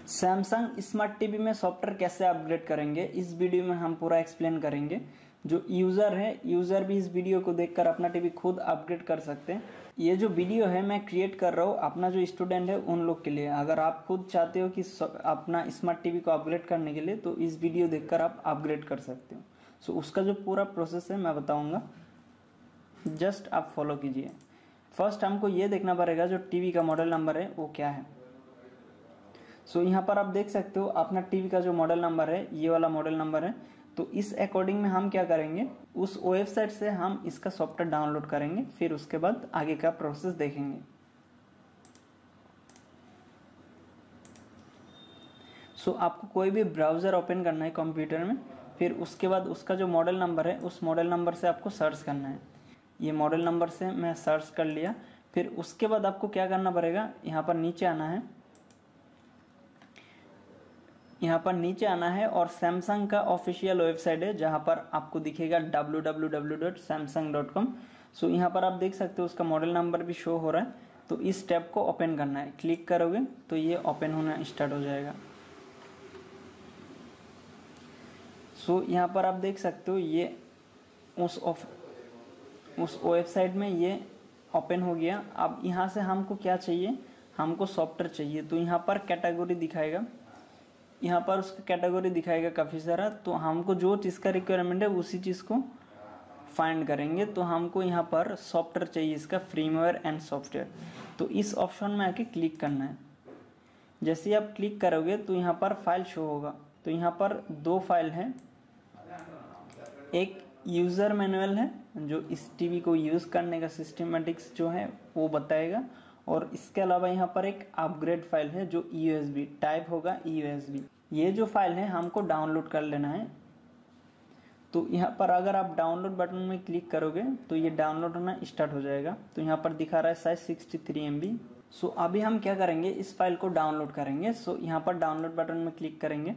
Samsung smart TV में software कैसे upgrade करेंगे, इस वीडियो में हम पूरा एक्सप्लेन करेंगे। जो यूज़र भी इस वीडियो को देखकर अपना टीवी खुद अपग्रेड कर सकते हैं। ये जो वीडियो है मैं क्रिएट कर रहा हूँ अपना जो स्टूडेंट है उन लोग के लिए। अगर आप खुद चाहते हो कि अपना स्मार्ट टीवी को अपग्रेड करने के लिए, तो इस वीडियो देखकर आप अपग्रेड कर सकते हो। सो उसका जो पूरा प्रोसेस है मैं बताऊँगा, जस्ट आप फॉलो कीजिए। फर्स्ट हमको ये देखना पड़ेगा जो टीवी का मॉडल नंबर है वो क्या है। सो यहाँ पर आप देख सकते हो अपना टीवी का जो मॉडल नंबर है, ये वाला मॉडल नंबर है। तो इस अकॉर्डिंग में हम क्या करेंगे, उस वेबसाइट से हम इसका सॉफ्टवेयर डाउनलोड करेंगे, फिर उसके बाद आगे का प्रोसेस देखेंगे। सो आपको कोई भी ब्राउज़र ओपन करना है कंप्यूटर में, फिर उसके बाद उसका जो मॉडल नंबर है उस मॉडल नंबर से आपको सर्च करना है। ये मॉडल नंबर से मैं सर्च कर लिया। फिर उसके बाद आपको क्या करना पड़ेगा, यहाँ पर नीचे आना है। यहाँ पर नीचे आना है और सैमसंग का ऑफिशियल वेबसाइट है जहाँ पर आपको दिखेगा www.samsung.com। सो यहाँ पर आप देख सकते हो उसका मॉडल नंबर भी शो हो रहा है। तो इस टैब को ओपन करना है, क्लिक करोगे तो ये ओपन होना स्टार्ट हो जाएगा। सो यहाँ पर आप देख सकते हो ये उस वेबसाइट में ये ओपन हो गया। अब यहाँ से हमको क्या चाहिए, हमको सॉफ्टवेयर चाहिए। तो यहाँ पर कैटेगरी दिखाएगा, यहाँ पर उसका कैटेगरी दिखाएगा काफ़ी सारा। तो हमको जो चीज़ का रिक्वायरमेंट है उसी चीज़ को फाइंड करेंगे। तो हमको यहाँ पर सॉफ्टवेयर चाहिए, इसका फ्रीवेयर एंड सॉफ्टवेयर। तो इस ऑप्शन में आके क्लिक करना है। जैसे ही आप क्लिक करोगे तो यहाँ पर फाइल शो होगा। तो यहाँ पर दो फाइल है, एक यूज़र मैनुअल है जो इस टीवी को यूज़ करने का सिस्टमेटिक्स जो है वो बताएगा, और इसके अलावा यहाँ पर एक अपग्रेड फाइल है जो यूएसबी टाइप होगा, यूएसबी। ये जो फाइल है हमको डाउनलोड कर लेना है। तो यहाँ पर अगर आप डाउनलोड बटन में क्लिक करोगे तो ये डाउनलोड होना स्टार्ट हो जाएगा। तो यहाँ पर दिखा रहा है साइज 63 MB। सो अभी हम क्या करेंगे, इस फाइल को डाउनलोड करेंगे। सो यहाँ पर डाउनलोड बटन में क्लिक करेंगे।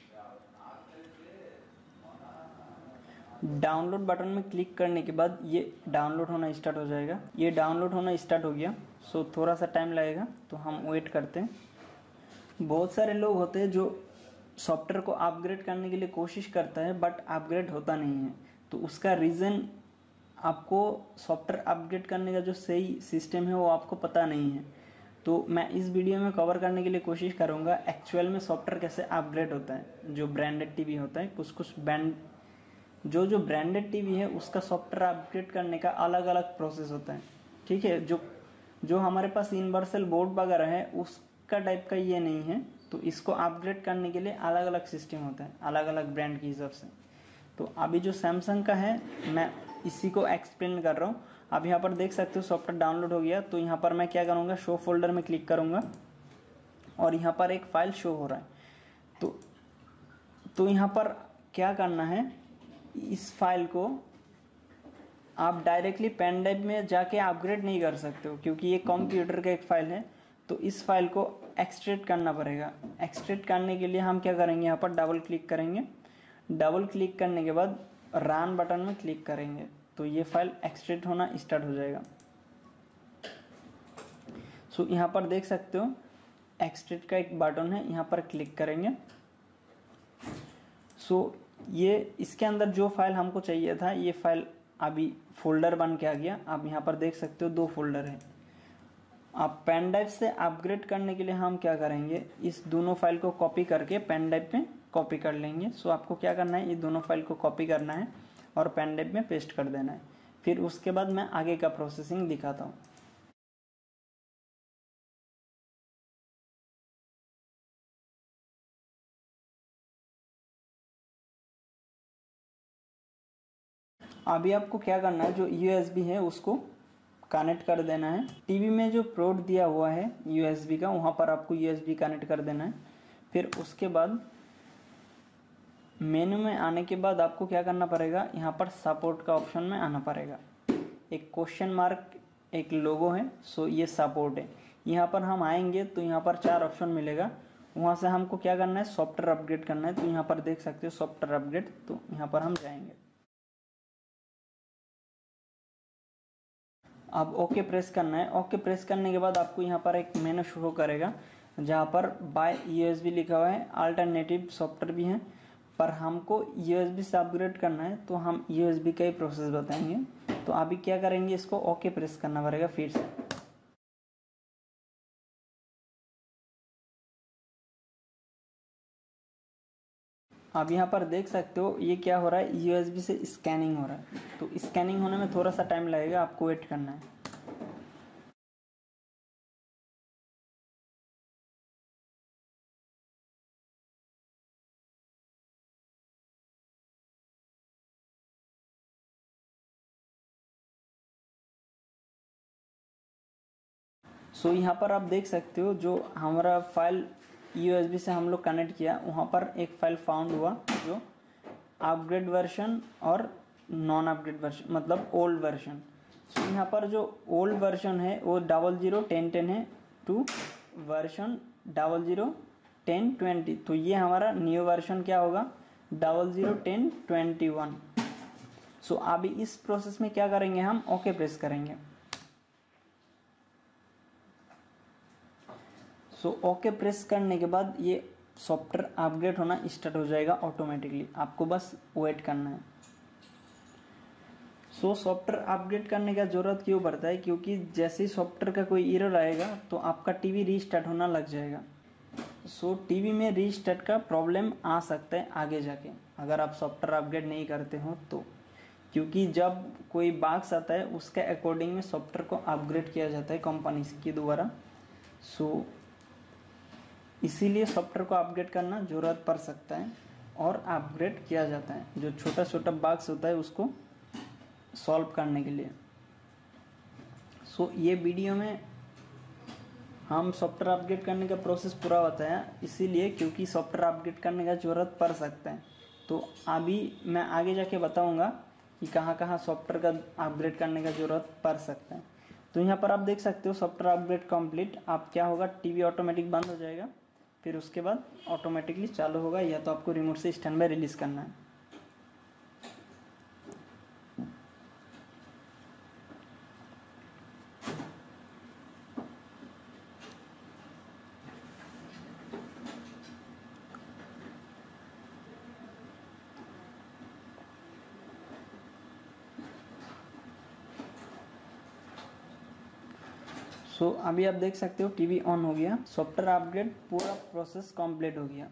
डाउनलोड बटन में क्लिक करने के बाद ये डाउनलोड होना स्टार्ट हो जाएगा। ये डाउनलोड होना स्टार्ट हो गया। सो थोड़ा सा टाइम लगेगा, तो हम वेट करते हैं। बहुत सारे लोग होते हैं जो सॉफ्टवेयर को अपग्रेड करने के लिए कोशिश करता है बट अपग्रेड होता नहीं है। तो उसका रीज़न, आपको सॉफ्टवेयर अपग्रेड करने का जो सही सिस्टम है वो आपको पता नहीं है। तो मैं इस वीडियो में कवर करने के लिए कोशिश करूँगा एक्चुअल में सॉफ्टवेयर कैसे अपग्रेड होता है। जो ब्रांडेड टीवी होता है, कुछ जो ब्रांडेड टीवी है उसका सॉफ्टवेयर अपग्रेड करने का अलग अलग प्रोसेस होता है। ठीक है, जो हमारे पास यूनिवर्सल बोर्ड वगैरह है उसका टाइप का ये नहीं है। तो इसको अपग्रेड करने के लिए अलग अलग सिस्टम होता है, अलग अलग ब्रांड के हिसाब से। तो अभी जो सैमसंग का है मैं इसी को एक्सप्लेन कर रहा हूँ। अब यहाँ पर देख सकते हो सॉफ्टवेयर डाउनलोड हो गया। तो यहाँ पर मैं क्या करूँगा, शो फोल्डर में क्लिक करूँगा और यहाँ पर एक फाइल शो हो रहा है। तो यहाँ पर क्या करना है, इस फाइल को आप डायरेक्टली पेन ड्राइव में जाके अपग्रेड नहीं कर सकते हो, क्योंकि ये कंप्यूटर का एक फाइल है। तो इस फाइल को एक्सट्रैक्ट करना पड़ेगा। एक्सट्रैक्ट करने के लिए हम क्या करेंगे, यहाँ पर डबल क्लिक करेंगे। डबल क्लिक करने के बाद रन बटन में क्लिक करेंगे तो ये फाइल एक्सट्रैक्ट होना स्टार्ट हो जाएगा। सो यहाँ पर देख सकते हो एक्सट्रैक्ट का एक बटन है, यहाँ पर क्लिक करेंगे। सो ये इसके अंदर जो फाइल हमको चाहिए था, ये फाइल अभी फोल्डर बन के आ गया। आप यहाँ पर देख सकते हो दो फोल्डर है। आप पेन ड्राइव से अपग्रेड करने के लिए हम क्या करेंगे, इस दोनों फाइल को कॉपी करके पेन ड्राइव पे कॉपी कर लेंगे। सो आपको क्या करना है, ये दोनों फाइल को कॉपी करना है और पेन ड्राइव में पेस्ट कर देना है। फिर उसके बाद मैं आगे का प्रोसेसिंग दिखाता हूँ। अभी आपको क्या करना है, जो यूएसबी है उसको कनेक्ट कर देना है। टीवी में जो पोर्ट दिया हुआ है यूएसबी का, वहां पर आपको यूएसबी कनेक्ट कर देना है। फिर उसके बाद मेनू में आने के बाद आपको क्या करना पड़ेगा, यहाँ पर सपोर्ट का ऑप्शन में आना पड़ेगा। एक क्वेश्चन मार्क, एक लोगो है। सो ये सपोर्ट है। यहाँ पर हम आएंगे तो यहाँ पर 4 ऑप्शन मिलेगा। वहाँ से हमको क्या करना है, सॉफ्टवेयर अपग्रेड करना है। तो यहाँ पर देख सकते हो सॉफ्टवेयर अपग्रेड, तो यहाँ पर हम जाएंगे। अब ओके प्रेस करना है। ओके प्रेस करने के बाद आपको यहाँ पर एक मेनू शो करेगा। जहाँ पर बाय यूएसबी लिखा हुआ है। अल्टरनेटिव सॉफ्टवेयर भी हैं, पर हमको यूएसबी से अपग्रेड करना है तो हम यूएसबी का ही प्रोसेस बताएंगे। तो अभी क्या करेंगे, इसको ओके प्रेस करना पड़ेगा फिर से। अब यहाँ पर देख सकते हो ये क्या हो रहा है, यूएसबी से स्कैनिंग हो रहा है। तो स्कैनिंग होने में थोड़ा सा टाइम लगेगा, आपको वेट करना है। सो यहाँ पर आप देख सकते हो जो हमारा फाइल यूएसबी से हम लोग कनेक्ट किया, वहाँ पर एक फाइल फाउंड हुआ जो अपग्रेड वर्जन और नॉन अपग्रेड वर्जन, मतलब ओल्ड वर्जन। सो यहाँ पर जो ओल्ड वर्जन है वो 001010 है टू वर्जन 001020। तो ये हमारा न्यू वर्जन क्या होगा, 001021। सो अभी इस प्रोसेस में क्या करेंगे, हम ओके प्रेस करेंगे। सो ओके प्रेस करने के बाद ये सॉफ्टवेयर अपग्रेड होना स्टार्ट हो जाएगा ऑटोमेटिकली, आपको बस वेट करना है। सो सॉफ्टवेयर अपग्रेड करने का जरूरत क्यों पड़ता है, क्योंकि जैसे ही सॉफ्टवेयर का कोई एरर आएगा तो आपका टीवी रीस्टार्ट होना लग जाएगा। सो टीवी में रीस्टार्ट का प्रॉब्लम आ सकता है आगे जाके, अगर आप सॉफ्टवेयर अपग्रेड नहीं करते हो तो, क्योंकि जब कोई बग्स आता है उसके अकॉर्डिंग में सॉफ्टवेयर को अपग्रेड किया जाता है कंपनी के द्वारा। सो इसीलिए सॉफ्टवेयर को अपग्रेड करना जरूरत पड़ सकता है और अपग्रेड किया जाता है जो छोटा छोटा बग्स होता है उसको सॉल्व करने के लिए। सो ये वीडियो में हम सॉफ्टवेयर अपग्रेड करने का प्रोसेस पूरा बताया, इसीलिए क्योंकि सॉफ्टवेयर अपग्रेड करने का जरूरत पड़ सकता है। तो अभी मैं आगे जाके बताऊंगा कि कहाँ कहाँ सॉफ्टवेयर का अपग्रेड करने का जरूरत पड़ सकता है। तो यहाँ पर आप देख सकते हो सॉफ्टवेयर अपग्रेड कंप्लीट। आप क्या होगा, टीवी ऑटोमेटिक बंद हो जाएगा, फिर उसके बाद ऑटोमेटिकली चालू होगा, या तो आपको रिमोट से स्टैंड बाय रिलीज करना है। सो अभी आप देख सकते हो टीवी ऑन हो गया, सॉफ्टवेयर अपग्रेड पूरा प्रोसेस कंप्लीट हो गया।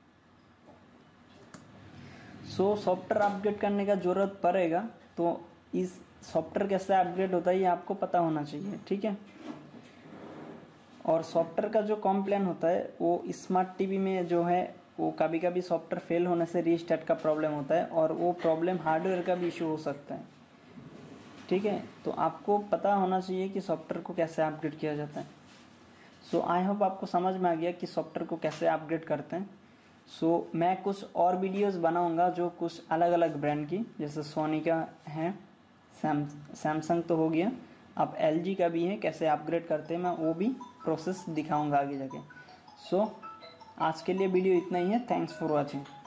सो सॉफ्टवेयर अपग्रेड करने का जरूरत पड़ेगा, तो इस सॉफ्टवेयर कैसे अपग्रेड होता है ये आपको पता होना चाहिए, ठीक है। और सॉफ्टवेयर का जो कॉम्प्लेन होता है वो स्मार्ट टीवी में जो है वो कभी कभी सॉफ्टवेयर फेल होने से रीस्टार्ट का प्रॉब्लम होता है, और वो प्रॉब्लम हार्डवेयर का भी इशू हो सकता है, ठीक है। तो आपको पता होना चाहिए कि सॉफ्टवेयर को कैसे अपग्रेड किया जाता है। सो आई होप आपको समझ में आ गया कि सॉफ्टवेयर को कैसे अपग्रेड करते हैं। सो मैं कुछ और वीडियोस बनाऊंगा जो कुछ अलग अलग ब्रांड की, जैसे सोनी का है, सैमसंग तो हो गया, अब LG का भी है, कैसे अपग्रेड करते हैं मैं वो भी प्रोसेस दिखाऊंगा आगे जाके। सो आज के लिए वीडियो इतना ही है। Thanks for watching.